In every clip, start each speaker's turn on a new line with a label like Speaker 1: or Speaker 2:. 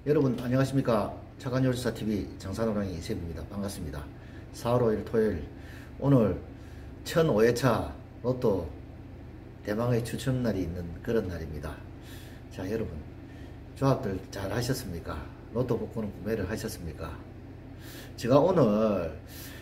Speaker 1: 여러분 안녕하십니까. 착한요리사TV 장사노랑이 이세입니다. 반갑습니다. 4월 5일 토요일, 오늘 1005회차 로또 대망의 추첨날이 있는 그런 날입니다. 자, 여러분 조합들 잘 하셨습니까? 로또 복권은 구매를 하셨습니까? 제가 오늘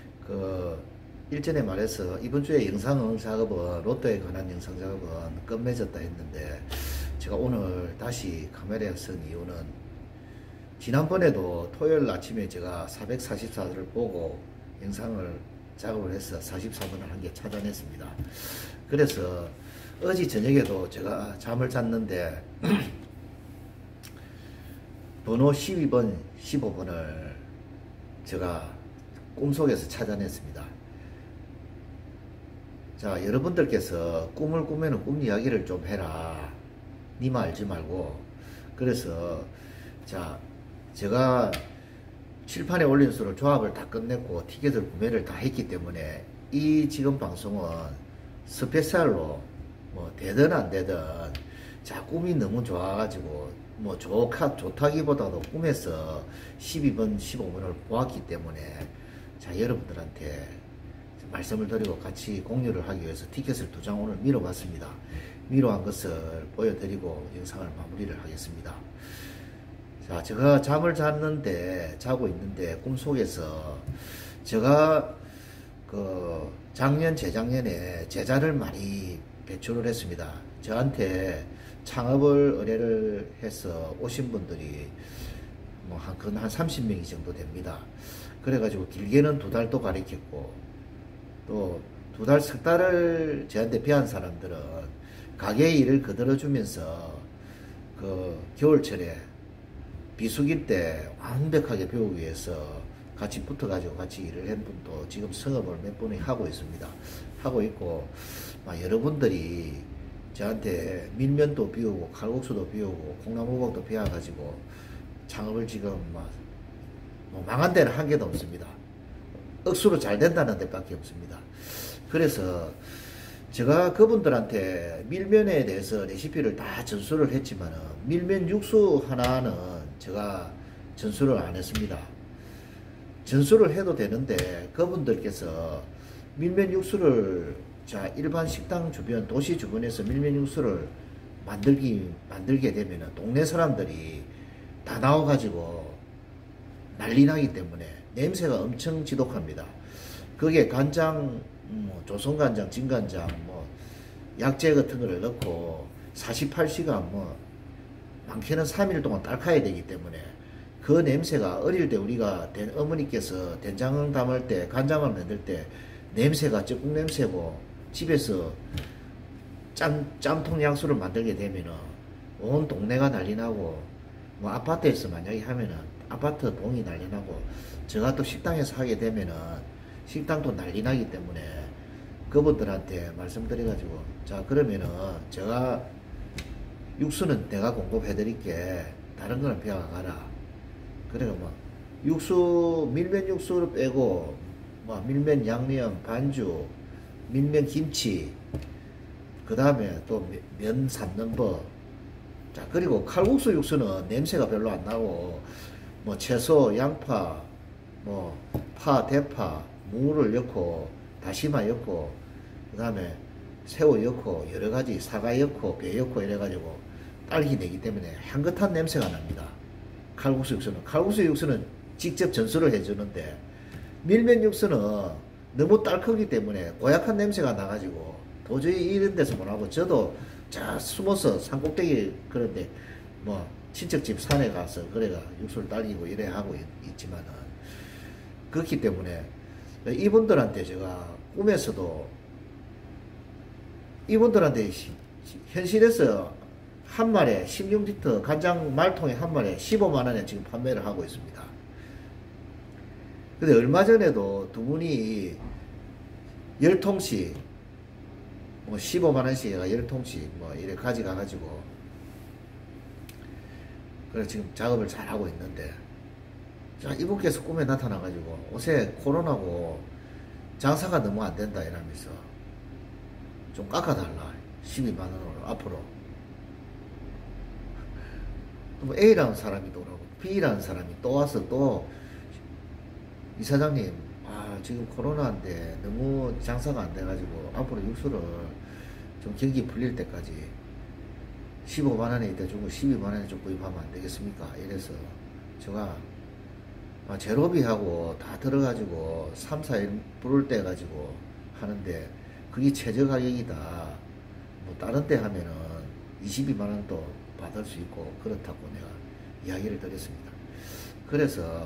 Speaker 1: 일전에 말해서 이번 주에 영상 작업은, 로또에 관한 영상 작업은 끝맺었다 했는데, 제가 오늘 다시 카메라에 쓴 이유는, 지난번에도 토요일 아침에 제가 444를 보고 영상을 작업을 해서 44번을 한 개 찾아냈습니다. 그래서 어제 저녁에도 제가 잠을 잤는데 번호 12번, 15번을 제가 꿈속에서 찾아냈습니다. 자, 여러분들께서 꿈을 꾸면은 꿈 이야기를 좀 해라, 니만 알지 말고. 그래서 자, 제가 칠판에 올린 수를 조합을 다 끝냈고 티켓을 구매를 다 했기 때문에, 이 지금 방송은 스페셜로 뭐 되든 안 되든, 자, 꿈이 너무 좋아가지고 뭐 좋다기보다도 꿈에서 12번 15번을 보았기 때문에, 자, 여러분들한테 말씀을 드리고 같이 공유를 하기 위해서 티켓을 2장 오늘 미뤄봤습니다. 미뤄한 것을 보여드리고 영상을 마무리를 하겠습니다. 자, 제가 잠을 자고 있는데 꿈속에서 제가 작년, 재작년에 제자를 많이 배출을 했습니다. 저한테 창업을 의뢰를 해서 오신 분들이 뭐 한 30명이 정도 됩니다. 그래가지고 길게는 2달도 가르쳤고, 또 2달, 석 달을 저한테 배운 사람들은 가게 일을 거들어주면서 겨울철에 비수기 때 완벽하게 배우기 위해서 같이 붙어가지고 같이 일을 한 분도 지금 성업을 몇 분이 하고 있습니다. 하고 있고, 여러분들이 저한테 밀면도 비우고 칼국수도 비우고 콩나물국도 비워가지고 창업을 지금 뭐 망한 데는 한 개도 없습니다. 억수로 잘 된다는 데밖에 없습니다. 그래서 제가 그분들한테 밀면에 대해서 레시피를 다 전수를 했지만은, 밀면 육수 하나는 제가 전수를 안 했습니다. 전수를 해도 되는데 그분들께서 밀면 육수를, 자, 일반 식당 주변, 도시 주변에서 밀면 육수를 만들게 되면은 동네 사람들이 다 나와가지고 난리 나기 때문에 냄새가 엄청 지독합니다. 그게 간장, 조선간장, 진간장, 약재 같은 거를 넣고 48시간, 많게는 3일 동안 닦아야 되기 때문에, 그 냄새가, 어릴 때 우리가 어머니께서 된장을 담을 때, 간장을 만들 때 냄새가 ጨ국 냄새고, 집에서 짬통 양수를 만들게 되면은 온 동네가 난리 나고, 아파트에서 만약에 하면은 아파트 동이 난리 나고, 제가 또 식당에서 하게 되면은 식당도 난리 나기 때문에 그분들한테 말씀드려가지고, 자, 그러면은 제가 육수는 내가 공급해 드릴게, 다른 거는 배워가라. 그래가 밀면 육수를 빼고, 밀면 양념, 반죽, 밀면 김치, 그 다음에 또 면 삶는 법. 자, 그리고 칼국수 육수는 냄새가 별로 안 나고, 채소, 양파, 파, 대파, 무를 넣고, 다시마 넣고, 그 다음에 새우 넣고, 여러가지 사과 넣고, 배 넣고 이래가지고 딸기 내기 때문에 향긋한 냄새가 납니다. 칼국수 육수는 직접 전수를 해주는데, 밀면 육수는 너무 딸크기 때문에 고약한 냄새가 나가지고 도저히 이런 데서 못하고, 저도 자 숨어서 산꼭대기, 그런데 친척집 산에 가서 그래가 육수를 딸기고 이래 하고 있지만은, 그렇기 때문에 이분들한테 제가 꿈에서도, 이분들한테 현실에서 한 마리에 16리터 간장 말통에 한 마리에 15만원에 지금 판매를 하고 있습니다. 근데 얼마 전에도 두 분이 10통씩 15만원씩 얘가 10통씩 이래 가져가가지고, 그래 지금 작업을 잘 하고 있는데, 자, 이분께서 꿈에 나타나가지고 요새 코로나고 장사가 너무 안 된다 이러면서 좀 깎아달라, 12만원으로 앞으로. A라는 사람이 오라고 B라는 사람이 또 와서 또 이사장님, 지금 코로나인데 너무 장사가 안 돼가지고 앞으로 육수를 좀 경기 풀릴 때까지 15만원에 이따 주고 12만원에 좀 구입하면 안 되겠습니까? 이래서 제가 제로비하고 다 들어가지고 3, 4일 부를 때 가지고 하는데 그게 최저 가격이다. 뭐 다른 때 하면은 22만원도 받을 수 있고 그렇다고 내가 이야기를 드렸습니다. 그래서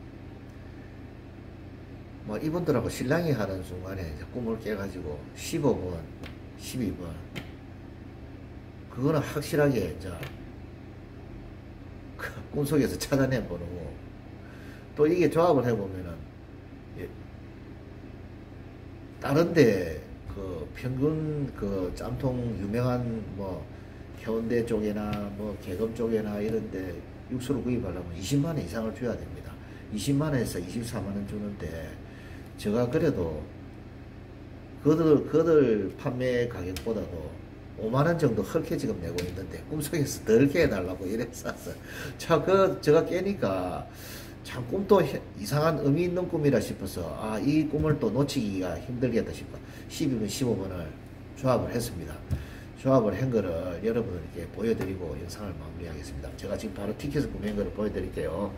Speaker 1: 뭐 이분들하고 신랑이 하는 순간에 이제 꿈을 깨가지고 15번, 12번 그거는 확실하게 이제 그 꿈속에서 찾아낸 번호고 또 이게 조합을 해보면은 다른데 그 평균 그 짬통 유명한 뭐 해운대 쪽이나 뭐 계급 쪽이나 이런데 육수를 구입하려면 20만원 이상을 줘야 됩니다. 20만원에서 24만원 주는데 제가 그래도 그들 판매 가격보다도 5만원 정도 헐게 지금 내고 있는데 꿈속에서 덜 깨달라고 이래 쌌어. 제가 깨니까 참 꿈도 이상한 의미 있는 꿈이라 싶어서 이 꿈을 또 놓치기가 힘들겠다 싶어 12번 15번을 조합을 했습니다. 조합을 한 거를 여러분에게 보여드리고 영상을 마무리하겠습니다. 제가 지금 바로 티켓을 구매한 거를 보여드릴게요.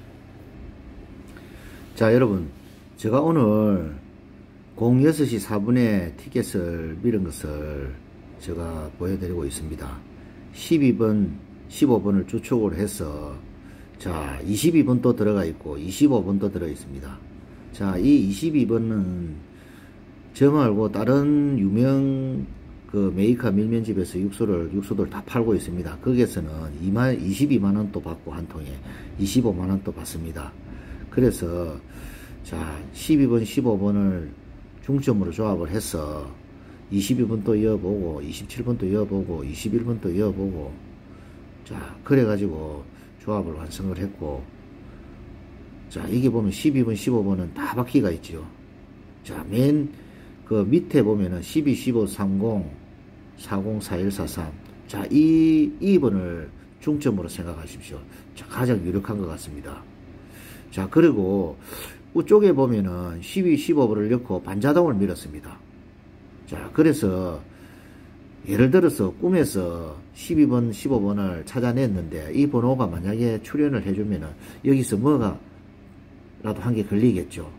Speaker 1: 자, 여러분, 제가 오늘 06시 4분에 티켓을 밀은 것을 제가 보여드리고 있습니다. 12번 15번을 추측을 해서 자 22번도 들어가 있고 25번도 들어 있습니다. 자, 이 22번은 저 말고 다른 유명 그 메이커 밀면집에서 육수들 다 팔고 있습니다. 거기에서는 22만원 또 받고 한 통에 25만원 또 받습니다. 그래서 자 12번 15번을 중점으로 조합을 해서 22번도 이어보고 27번도 이어보고 21번도 이어보고 자 그래가지고 조합을 완성을 했고 자 이게 보면 12번 15번은 다 바퀴가 있죠. 자 맨 그 밑에 보면은 12 15 30 40 41 43 자 이 2번을 중점으로 생각하십시오. 자 가장 유력한 것 같습니다. 자 그리고 우쪽에 보면은 12 15번을 넣고 반자동을 밀었습니다. 자 그래서 예를 들어서 꿈에서 12번 15번을 찾아냈는데 이 번호가 만약에 출연을 해주면은 여기서 뭐가 라도 한 개 걸리겠죠.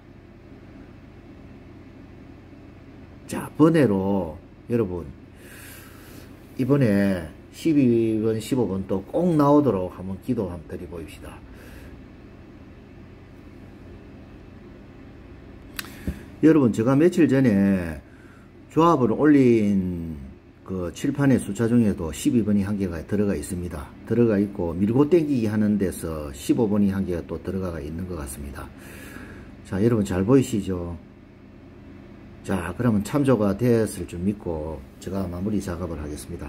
Speaker 1: 자 번외로 여러분 이번에 12번 15번 또 꼭 나오도록 한번 기도 한번 드려보입시다. 여러분 제가 며칠 전에 조합을 올린 그 칠판의 숫자 중에도 12번이 한 개가 들어가 있습니다. 들어가 있고 밀고 땡기기 하는 데서 15번이 한 개가 또 들어가 있는 것 같습니다. 자 여러분 잘 보이시죠? 자 그러면 참조가 되었을 줄 믿고 제가 마무리 작업을 하겠습니다.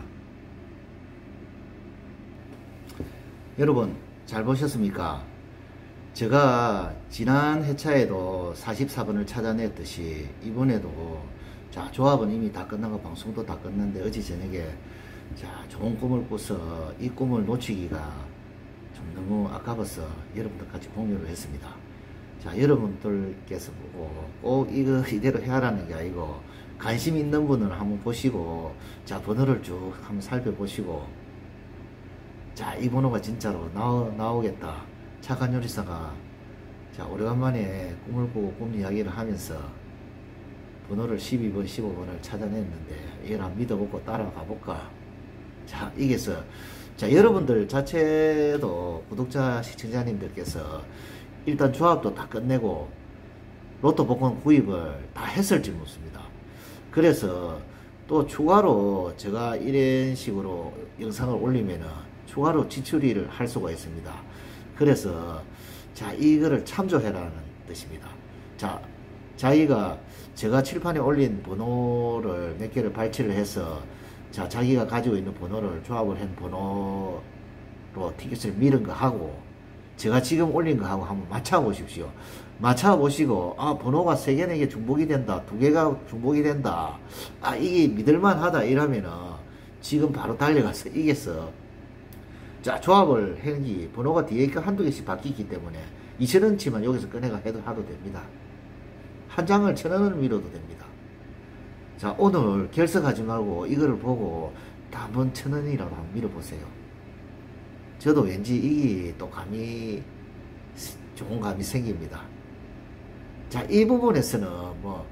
Speaker 1: 여러분 잘 보셨습니까? 제가 지난 회차에도 44번을 찾아냈듯이 이번에도 자 조합은 이미 다 끝나고 방송도 다 끝났는데 어제 저녁에 자 좋은 꿈을 꿔서 이 꿈을 놓치기가 좀 너무 아까워서 여러분들까지 공유를 했습니다. 자 여러분들께서 보고 꼭 이거 이대로 해야라는 게 아니고 관심 있는 분은 한번 보시고 자 번호를 쭉 한번 살펴보시고 자 이 번호가 진짜로 나오겠다. 착한 요리사가 자 오래간만에 꿈을 꾸고 꿈 이야기를 하면서 번호를 12번 15번을 찾아냈는데 이걸 한번 믿어보고 따라가 볼까. 자 이게서 자 여러분들 자체도 구독자 시청자님들께서 일단 조합도 다 끝내고 로또 복권 구입을 다 했을지 묻습니다. 그래서 또 추가로 제가 이런 식으로 영상을 올리면은 추가로 지출을 할 수가 있습니다. 그래서 자 이거를 참조해라는 뜻입니다. 자 자기가 제가 칠판에 올린 번호를 몇 개를 발췌를 해서 자 자기가 가지고 있는 번호를 조합을 한 번호로 티켓을 밀은 거 하고 제가 지금 올린 거 하고 한번 맞춰 보십시오. 맞춰 보시고 번호가 3개 4개 중복이 된다, 2개가 중복이 된다, 이게 믿을만 하다 이러면은 지금 바로 달려가서 이겨서 자, 조합을 행기 번호가 뒤에 있고 한두 개씩 바뀌기 때문에 2,000원치만 여기서 꺼내가 하도 됩니다. 한 장을 1,000원을 밀어도 됩니다. 자, 오늘 결석하지 말고 이거를 보고 한번 1,000원이라도 한번 밀어보세요. 저도 왠지 이게 또 감이 좋은 감이 생깁니다. 자, 이 부분에서는 뭐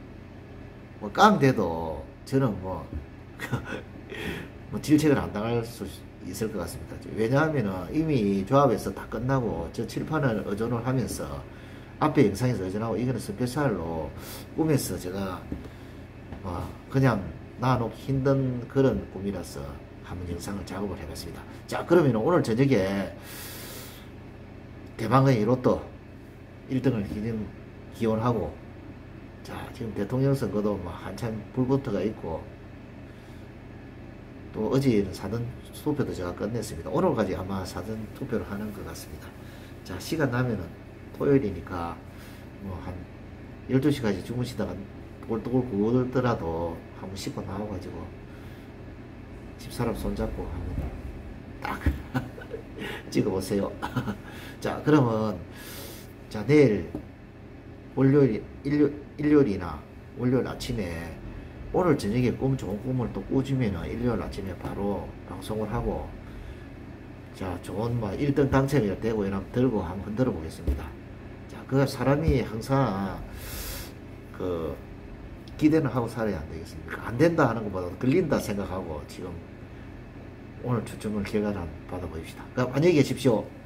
Speaker 1: 깡돼도 저는 뭐 질책을 안 당할 수 있을 것 같습니다. 왜냐하면 이미 조합에서 다 끝나고 저 칠판을 의존을 하면서 앞에 영상에서 의존하고 이거는 스페셜로 꿈에서 제가 그냥 놔놓기 힘든 그런 꿈이라서 한번 영상을 작업을 해봤습니다. 자, 그러면 오늘 저녁에 대망의 로또 1등을 기원하고, 자, 지금 대통령 선거도 한참 불부터가 있고, 또 어제는 사전 투표도 제가 끝냈습니다. 오늘까지 아마 사전 투표를 하는 것 같습니다. 자, 시간 나면은 토요일이니까 한 12시까지 주무시다가 똘똘 구우더라도 한번 씻고 나와가지고 집사람 손잡고 한번 딱 찍어보세요. 자, 그러면 자, 내일 일요일이나 월요일 아침에 오늘 저녁에 좋은 꿈을 또 꾸주면 일요일 아침에 바로 방송을 하고, 자, 좋은 1등 당첨이 되고 이러면 들고 한번 흔들어 보겠습니다. 자, 그 사람이 항상 기대는 하고 살아야 안 되겠습니까? 안 된다 하는 것보다 걸린다 생각하고 지금 오늘 추첨을 결과를 받아보십시다. 그럼 안녕히 계십시오.